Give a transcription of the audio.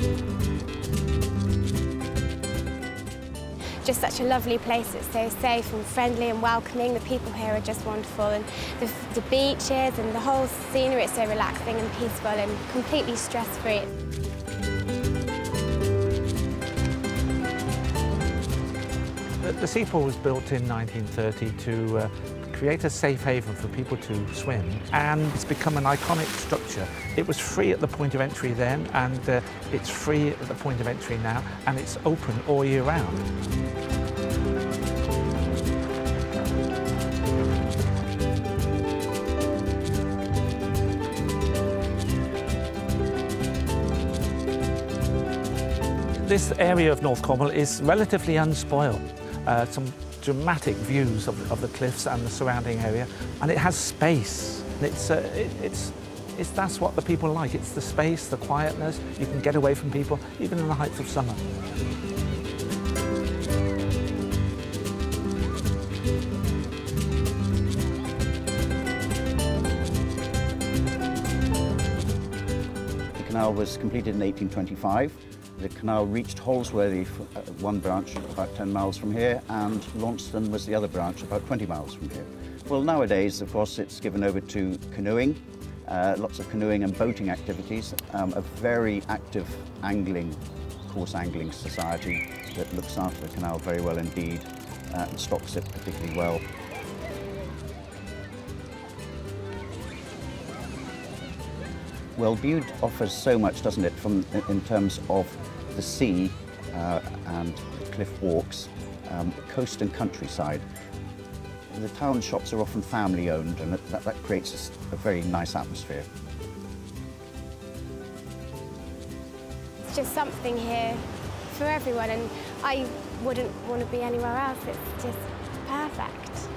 Just such a lovely place. It's so safe and friendly and welcoming. The people here are just wonderful, and the beaches and the whole scenery is so relaxing and peaceful and completely stress-free. The Seapool was built in 1930 to create a safe haven for people to swim, and it's become an iconic structure. It was free at the point of entry then, and it's free at the point of entry now, and it's open all year round. This area of North Cornwall is relatively unspoiled. Some dramatic views of the cliffs and the surrounding area, and it has space. That's what the people like. It's the space, the quietness. You can get away from people, even in the heights of summer. The canal was completed in 1825. The canal reached Holsworthy, one branch about 10 miles from here, and Launceston was the other branch about 20 miles from here. Well, nowadays, of course, it's given over to canoeing, lots of canoeing and boating activities, a very active course angling society that looks after the canal very well indeed and stocks it particularly well. Well, Bude offers so much, doesn't it, in terms of the sea and the cliff walks, coast and countryside. The town shops are often family-owned, and that creates a very nice atmosphere. It's just something here for everyone, and I wouldn't want to be anywhere else. It's just perfect.